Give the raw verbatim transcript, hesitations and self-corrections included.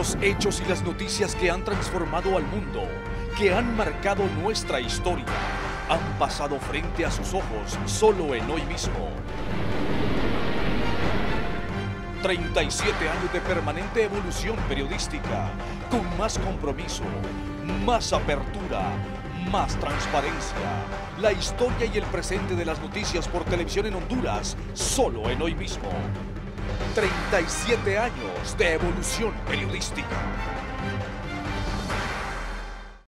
Los hechos y las noticias que han transformado al mundo, que han marcado nuestra historia, han pasado frente a sus ojos solo en Hoy Mismo. treinta y siete años de permanente evolución periodística, con más compromiso, más apertura, más transparencia. La historia y el presente de las noticias por televisión en Honduras, solo en Hoy Mismo. treinta y siete años de evolución periodística.